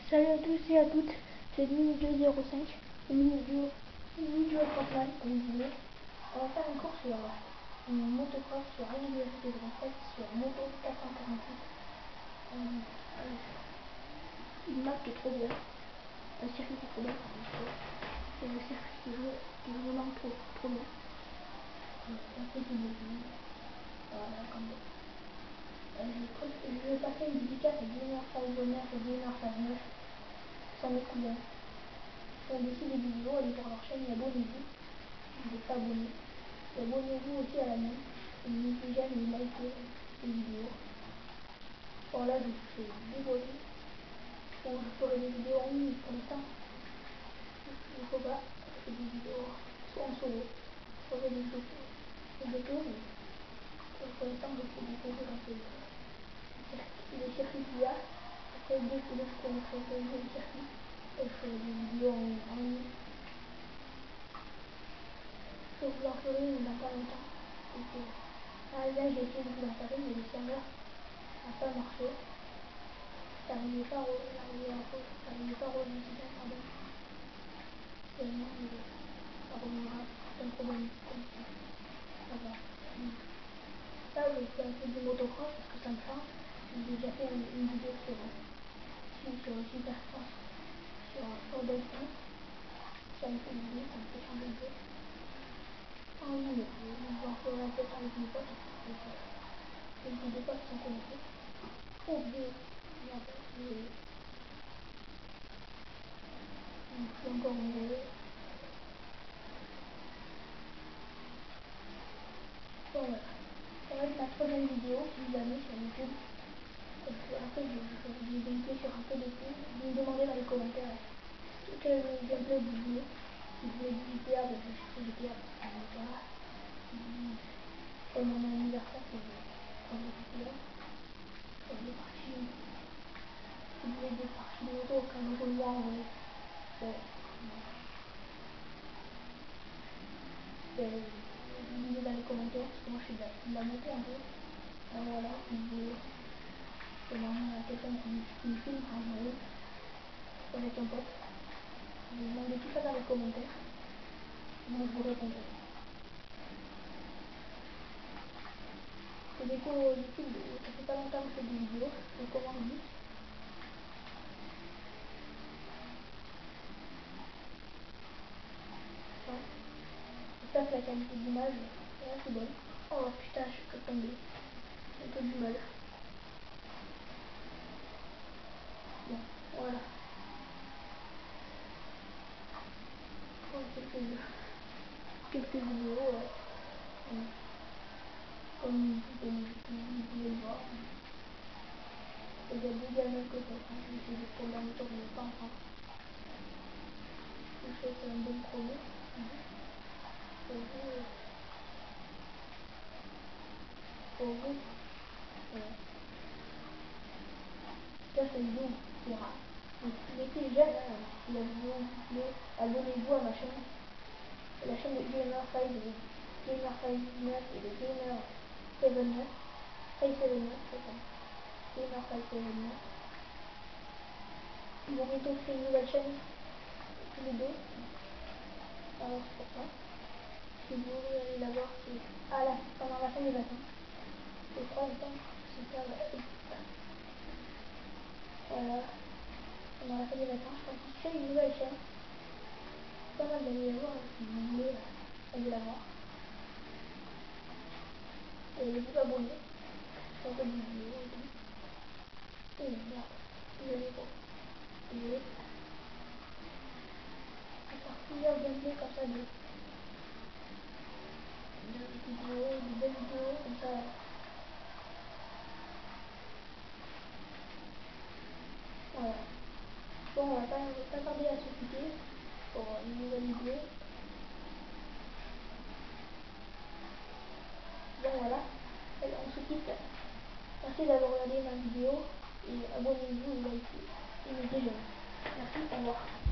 Salut à tous et à toutes, c'est Mini205, Mini2 Fortnite pour une vidéo. On va faire une course sur une motocross sur Université de Rennes sur moto 448. Une map qui est trop bien, un circuit qui est trop bien, c'est le circuit qui est vraiment trop bien. C'est un peu du début, voilà, comme ça. Je vais passer une dédicace à Gamer 509 et Gamer 59. Sans mes cousins. Ils font aussi des vidéos, allez voir leur chaîne et abonnez-vous. Si vous n'êtes pas abonné. Et abonnez-vous aussi à la mienne. Et mettez j'aime et likez les vidéos. Voilà, je vous fais des gros bisous. Bon, je ferai des vidéos en ligne pour l'instant. Il ne faut pas. Je fais des vidéos soit en solo. Je ferai des photos, mais pour l'instant je fais des photos dans les circuits qu'il y a. Après, dès que je connaîtrai les circuits, je ferai des vidéos en ligne. Je vous en ferai une dans pas longtemps. Là j'ai essayé de vous en faire une, mais le serveur n'a pas marché. J'arrivais pas à relancer, pardon. Finalement, ça reviendra. C'est un problème. Là, je fais un peu de motocross parce que ça me change. J'ai déjà fait une vidéo sur Supercross, sur Delta. Ça me fait une vidéo, ça me fait changer un peu. En ligne, j'en ferai un peu avec mes potes. Les deux potes sont connectés. Oh, Dieu, je suis encore en vidéo. Bon, voilà. Ça va être ma troisième vidéo si vous la mettez sur YouTube. Après, je fais des gameplays sur un peu de tout. Vous me demandez dans les commentaires quel gameplay vous voulez. Si vous voulez du GTA, je vais chercher GTA parce que voilà. Comme mon anniversaire, c'est le GTA. Comme des parties. Si vous voulez des parties de moto, comme moi en vrai. Dites dans les commentaires parce que moi je fais de la moto un peu. Voilà, si vous voulez demander à quelqu'un qui me filme quand je roule avec un pote. Vous demandez tout ça dans les commentaires. Moi je vous répondrai. Et du coup, YouTube, ça fait pas longtemps que je fais des vidéos. Je commence vite. J'espère que la qualité d'image est assez bonne. Oh putain, je suis tombé. J'ai un peu du mal. Bon, voilà. Oh, quelques vidéos. Comme vous pouvez le voir. Il y a deux gamins que je vais essayer de prendre la moto, mais pas encore. Je vous souhaite un bon promo. Pour vous. Ça c'est une vidéo qui ira. Mettez j'aime si la vidéo vous plaît. Abonnez-vous à ma chaîne. La chaîne de Gamer5 et de Gamer5 et de Gamer79. Gamer579. Ils vont bientôt créer une nouvelle chaîne. Tous les deux. Alors c'est pour ça. Si vous voulez aller la voir, c'est pendant la fin des vacances. Je crois que c'est ça, voilà. Pendant la fin des vacances, je pense qu'ils créent une nouvelle chaîne. Pas mal d'aller la voir si vous voulez aller la voir. Et vous abonner. Je ferai des vidéos et tout. Oh merde. Désolé pour. Désolé. Je vais faire plusieurs gameplays comme ça de vidéos, de belles vidéos comme ça. Voilà. Bon, on va pas tarder à se quitter pour une nouvelle vidéo. Bon voilà, allez, on se quitte. Merci d'avoir regardé ma vidéo et abonnez-vous et likez et mettez j'aime. Merci, au revoir.